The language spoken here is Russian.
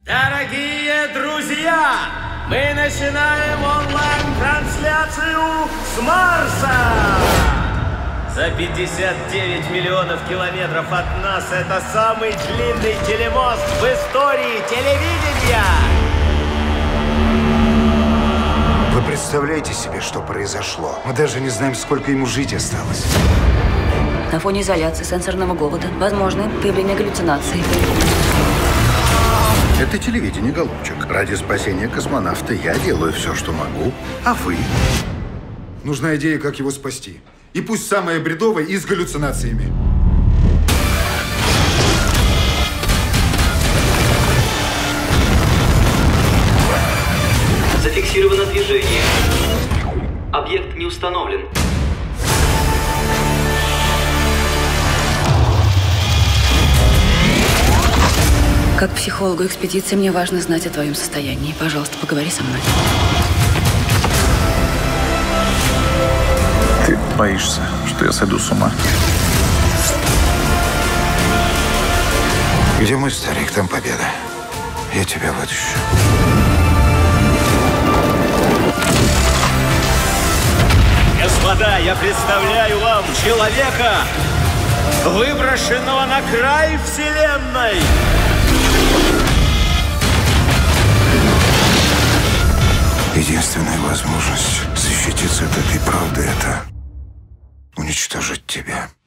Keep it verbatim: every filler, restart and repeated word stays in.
Дорогие друзья, мы начинаем онлайн-трансляцию с Марса! За пятьдесят девять миллионов километров от нас это самый длинный телемост в истории телевидения! Вы представляете себе, что произошло? Мы даже не знаем, сколько ему жить осталось. На фоне изоляции, сенсорного голода, возможно появление галлюцинаций. Это телевидение, голубчик. Ради спасения космонавта я делаю все, что могу. А вы? Нужна идея, как его спасти. И пусть самая бредовая и с галлюцинациями. Зафиксировано движение. Объект не установлен. Как психологу экспедиции мне важно знать о твоем состоянии. Пожалуйста, поговори со мной. Ты боишься, что я сойду с ума? Где мой старик, там победа. Я тебя вытащу. Господа, я представляю вам человека, выброшенного на край вселенной. Единственная возможность защититься от этой правды — это уничтожить тебя.